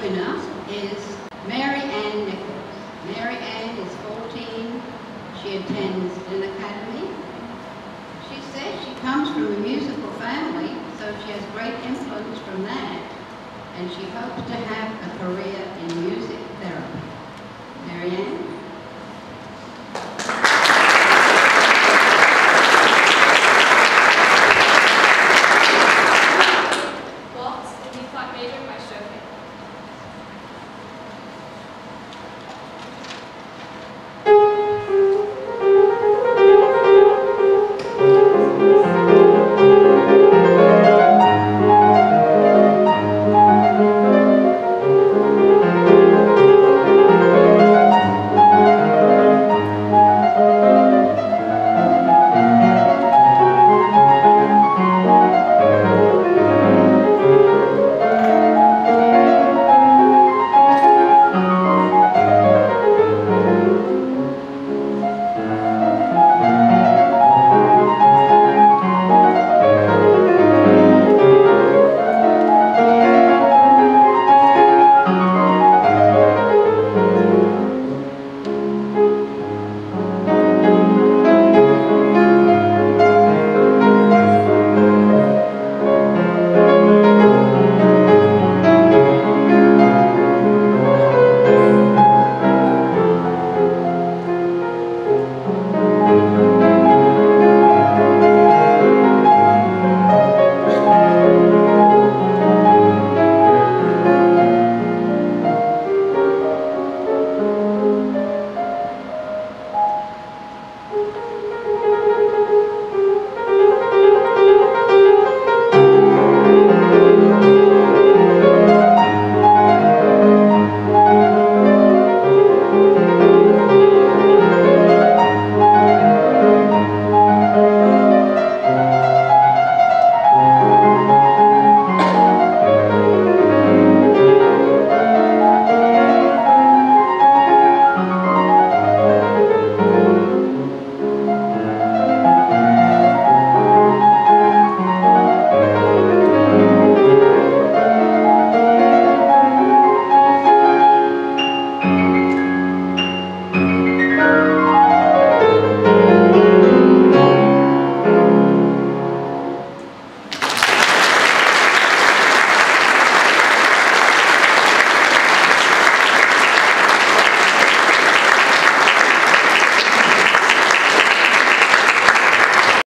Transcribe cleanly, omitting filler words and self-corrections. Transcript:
winner is Mary Ann Nichols. Mary Ann is 14. She attends Glynn Academy. She says she comes from a musical family, so she has great influence from that, and she hopes to have a career in music therapy. Mary Ann?